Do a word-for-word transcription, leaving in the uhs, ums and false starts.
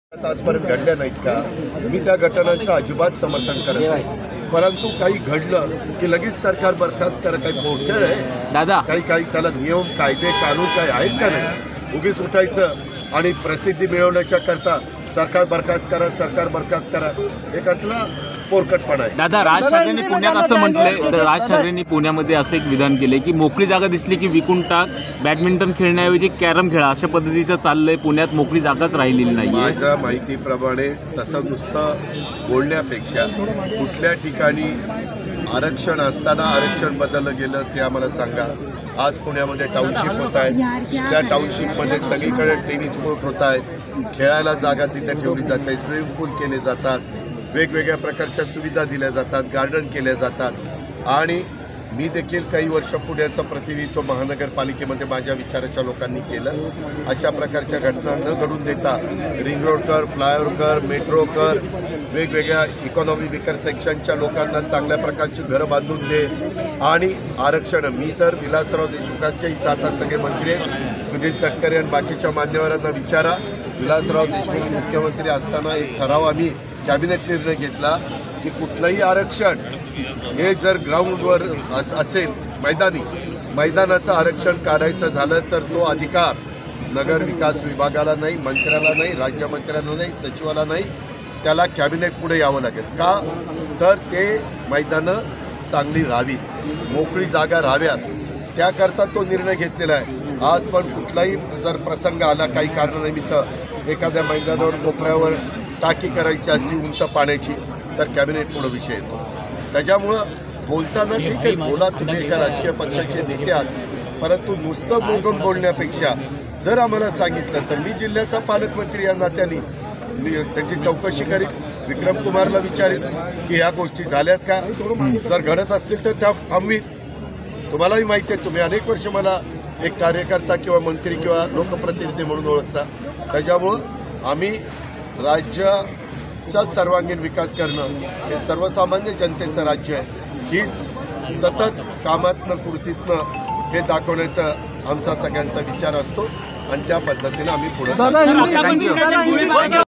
आजपर्यंत घडल्या नाहीत का? मी त्या घटनांचं अजिबात समर्थन करत नाही, परंतु काही घडलं की लगेच सरकार बरखास्त करा. काही पोटखेळ आहे दादा? काही काही त्याला नियम कायदे कानून काही आहेत का नाही? उगीच उठायचं आणि प्रसिद्धी मिळवण्याच्या करता सरकार बरखास्त करा सरकार बरखास्त करा, हे कसला पोरकटपणा आहे. दादा, राज ठाकरेंनी पुण्यात असं म्हटलंय, तर राज ठाकरेंनी पुण्यामध्ये असं एक विधान केलंय की मोकळी जागा दिसली की विकून टाक, बॅडमिंटन खेळण्याऐवजी कॅरम खेळा, अशा पद्धतीचं चाललंय. पुण्यात मोकळी जागाच राहिलेली नाही. माझ्या माहितीप्रमाणे तसं नुसतं बोलण्यापेक्षा कुठल्या ठिकाणी आरक्षण असताना आरक्षण बदललं गेलं ते आम्हाला सांगा. आज पुण्यामध्ये टाउनशिप होत आहेत, त्या टाउनशिपमध्ये सगळीकडे टेनिस कोर्ट होत आहेत, खेळायला जागा तिथे ठेवली जाते, स्विमिंग पूल केले जातात, वेगवेगळ्या प्रकारच्या सुविधा दिल्या जातात, गार्डन केल्या जातात. आणि मी देखील काही वर्ष पुण्याचं प्रतिनिधित्व महानगरपालिकेमध्ये माझ्या विचाराच्या लोकांनी केलं. अशा प्रकारच्या घटना न घडून देता रिंग रोड कर, फ्लायओव्हर कर, मेट्रो कर, वेगवेगळ्या इकॉनॉमी विकर सेक्शनच्या लोकांना चांगल्या प्रकारची घरं बांधून दे. आणि आरक्षण, मी तर विलासराव देशमुखांच्या इथं आता सगळे मंत्री आहेत, सुधीर तटकरे आणि बाकीच्या मान्यवरांना विचारा. विलासराव देशमुख मुख्यमंत्री असताना एक ठराव आम्ही कॅबिनेट निर्णय घेतला की कुठलंही आरक्षण हे जर ग्राउंडवर अस असेल मैदानी मैदानाचं आरक्षण काढायचं झालं तर तो अधिकार नगर विकास विभागाला नाही, मंत्र्याला नाही, राज्यमंत्र्याला नाही, सचिवाला नाही, त्याला कॅबिनेट पुढे यावं लागेल. का तर ते मैदानं चांगली राहावीत, मोकळी जागा राहाव्यात, त्याकरता तो निर्णय घेतलेला आहे. आज पण कुठलाही जर प्रसंग आला काही कारणानिमित्त एखाद्या मैदानावर कोपऱ्यावर टाकी करायची असली उंच पाण्याची तर कॅबिनेट पुढे विषय येतो. त्याच्यामुळं बोलताना ठीक आहे, बोला, तुम्ही एका राजकीय पक्षाचे नेते आहात, परंतु नुसतं बोलून बोलण्यापेक्षा जर आम्हाला सांगितलं तर मी जिल्ह्याचा पालकमंत्री या नात्याने मी त्याची चौकशी करीन, विक्रम कुमारला विचारेन की ह्या गोष्टी झाल्यात का, जर घडत असतील तर त्या थांबवीत. तुम्हालाही माहिती आहे, तुम्ही अनेक वर्ष मला एक कार्यकर्ता किंवा मंत्री किंवा लोकप्रतिनिधी म्हणून ओळखता. त्याच्यामुळं आम्ही राज्याचा सर्वांगीण विकास करणं हे सर्वसामान्य जनतेचं राज्य आहे, हीच सतत कामातनं कृतीतनं हे दाखवण्याचा आमचा सगळ्यांचा विचार असतो आणि त्या पद्धतीनं आम्ही पुढे